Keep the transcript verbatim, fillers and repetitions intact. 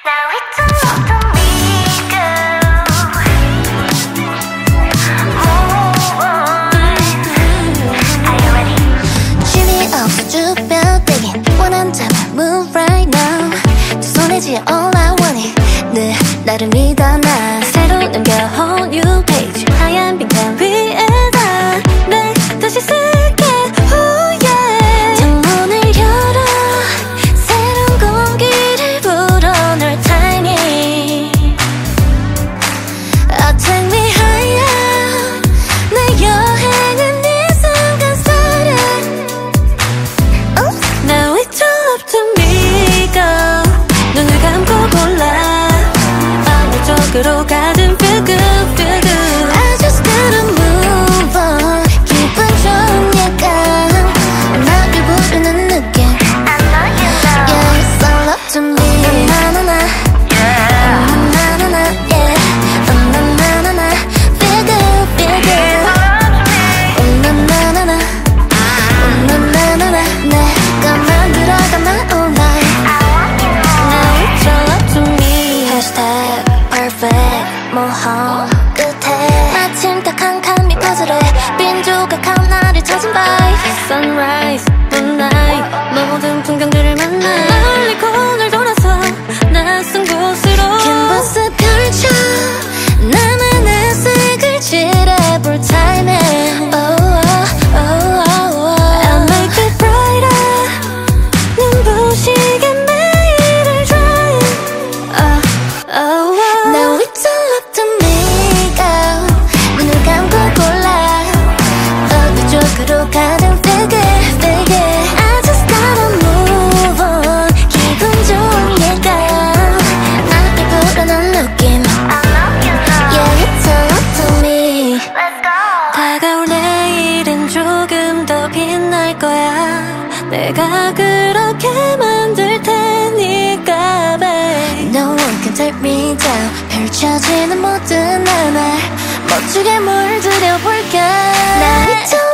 Now it's all up to me, girl. Move on. Are you ready? 쉼이 없어 주변 떼긴 원한 잡아 move right now 두 손에 쥐어 all I want it 늘 나를 믿어 나 새로 넘겨 whole new page 하얀 빈칸 위에다 내 다시 쓸게 oh yeah 창문을 열어 새로운 공기를 불어 널 tiny oh take me higher 내 여행은 이 순간 살아 oh. Now it's all up to me girl 눈을 감고 골라 어느 쪽으로 가든 feel good feel good I just gotta move on 기분 좋은 예감 나를 부르는 느낌 I know you know. Yeah it's all up to me 나나나 Yeah. 나나나 yeah 나나나나 feel good feel good 나나나나 나나나나 내가 만들어가 my own life I want you more. Now it's all up to me Hashtag perfect 모험 끝에 마침 딱 한 칸 밑 퍼즐에 빈 조각한 나를 찾은 vibe Sunrise, moonlight 모든 풍경들을 만나 멀리 코너를 돌아서 낯선 곳으로 캔버스 펼쳐 나만의 색을 칠해볼 timing oh, oh, oh, oh, oh. I'll make it brighter 눈부시게 매일을 try oh, oh, oh. Now it's all up to me girl 눈을 감고 골라 어느 쪽으로 가든 feel good feel good I just gotta move on 기분 좋은 예감 나를 부르는 느낌 I know you know. Yeah it's all up to me Let's go. 다가올 내일은 조금 더 빛날 거야 내가 그렇게 만들 테니까 babe No one can take me down 펼쳐지는 모든 나날 멋지게 물들여 볼게 Now it's all